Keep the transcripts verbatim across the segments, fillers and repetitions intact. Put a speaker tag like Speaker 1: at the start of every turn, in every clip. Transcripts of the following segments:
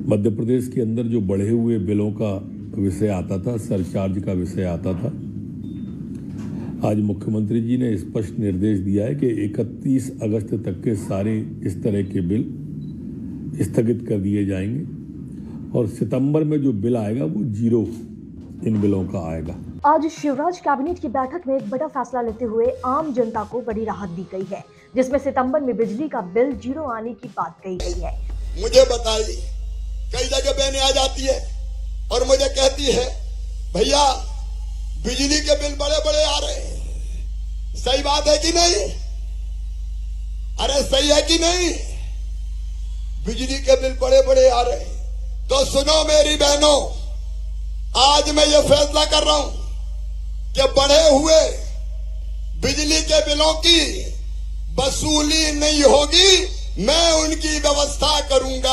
Speaker 1: मध्य प्रदेश के अंदर जो बढ़े हुए बिलों का विषय आता था, सरचार्ज का विषय आता था, आज मुख्यमंत्री जी ने स्पष्ट निर्देश दिया है कि इकतीस अगस्त तक के सारे इस तरह के बिल स्थगित कर दिए जाएंगे और सितंबर में जो बिल आएगा वो जीरो इन बिलों का आएगा।
Speaker 2: आज शिवराज कैबिनेट की बैठक में एक बड़ा फैसला लेते हुए आम जनता को बड़ी राहत दी गई है, जिसमें सितंबर में बिजली का बिल जीरो आने की बात कही गई है।
Speaker 3: मुझे बताइए, कई जगह बहनें आ जाती है और मुझे कहती है भैया बिजली के बिल बड़े बड़े आ रहे हैं, सही बात है कि नहीं? अरे सही है कि नहीं? बिजली के बिल बड़े बड़े आ रहे हैं तो सुनो मेरी बहनों, आज मैं ये फैसला कर रहा हूं कि बढ़े हुए बिजली के बिलों की वसूली नहीं होगी, मैं उनकी व्यवस्था करूंगा।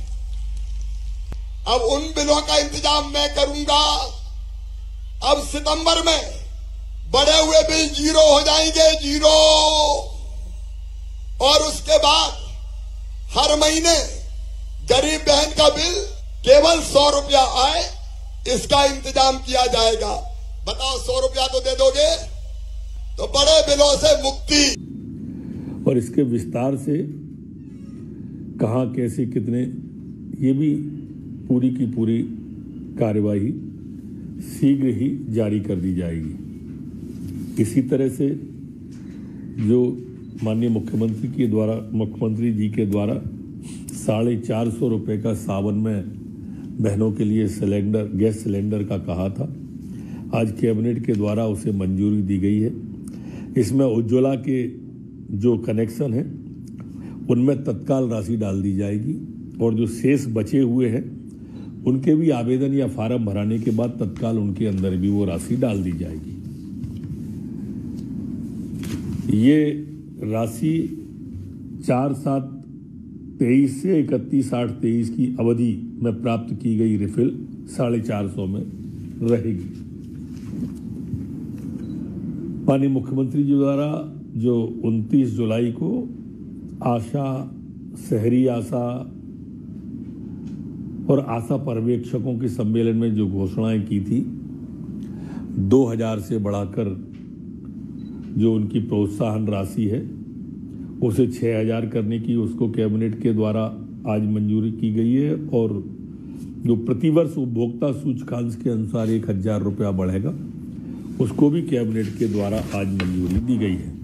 Speaker 3: अब उन बिलों का इंतजाम मैं करूंगा। अब सितंबर में बढ़े हुए बिल जीरो हो जाएंगे, जीरो। और उसके बाद हर महीने गरीब बहन का बिल केवल सौ रुपया आए, इसका इंतजाम किया जाएगा। बताओ, सौ रुपया तो दे दोगे तो बड़े बिलों से मुक्ति।
Speaker 1: और इसके विस्तार से कहां, कैसे, कितने, ये भी पूरी की पूरी कार्यवाही शीघ्र ही जारी कर दी जाएगी। इसी तरह से जो माननीय मुख्यमंत्री के द्वारा मुख्यमंत्री जी के द्वारा साढ़े चार सौ रुपये का सावन में बहनों के लिए सिलेंडर, गैस सिलेंडर का कहा था, आज कैबिनेट के द्वारा उसे मंजूरी दी गई है। इसमें उज्ज्वला के जो कनेक्शन है उनमें तत्काल राशि डाल दी जाएगी और जो शेष बचे हुए हैं उनके भी आवेदन या फार्म भराने के बाद तत्काल उनके अंदर भी वो राशि डाल दी जाएगी। ये राशि चार सात तेईस से इकतीस आठ तेईस की अवधि में प्राप्त की गई रिफिल साढ़े चार सौ में रहेगी। माननीय मुख्यमंत्री जी द्वारा जो उनतीस जुलाई को आशा, शहरी आशा और आशा पर्यवेक्षकों के सम्मेलन में जो घोषणाएं की थी, दो हजार से बढ़ाकर जो उनकी प्रोत्साहन राशि है उसे छह हजार करने की, उसको कैबिनेट के द्वारा आज मंजूरी की गई है और जो प्रतिवर्ष उपभोक्ता सूचकांक के अनुसार एक हजार रुपया बढ़ेगा, उसको भी कैबिनेट के द्वारा आज मंजूरी दी गई है।